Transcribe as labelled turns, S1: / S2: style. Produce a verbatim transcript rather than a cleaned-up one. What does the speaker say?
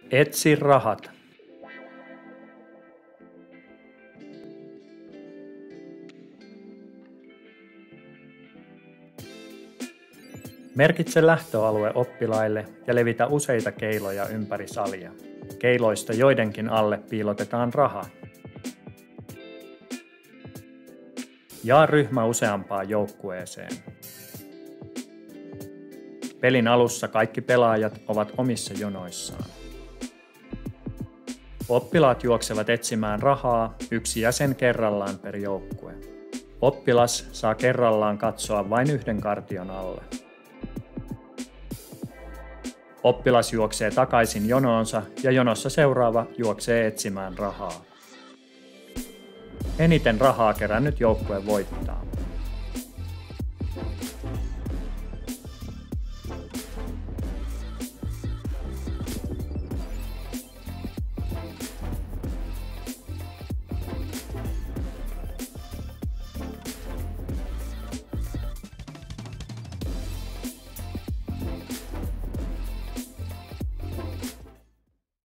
S1: Etsi rahat. Merkitse lähtöalue oppilaille ja levitä useita keiloja ympäri salia. Keiloista joidenkin alle piilotetaan raha. Jaa ryhmä useampaan joukkueeseen. Pelin alussa kaikki pelaajat ovat omissa jonoissaan. Oppilaat juoksevat etsimään rahaa yksi jäsen kerrallaan per joukkue. Oppilas saa kerrallaan katsoa vain yhden kartion alle. Oppilas juoksee takaisin jonoonsa ja jonossa seuraava juoksee etsimään rahaa. Eniten rahaa kerännyt joukkue voittaa.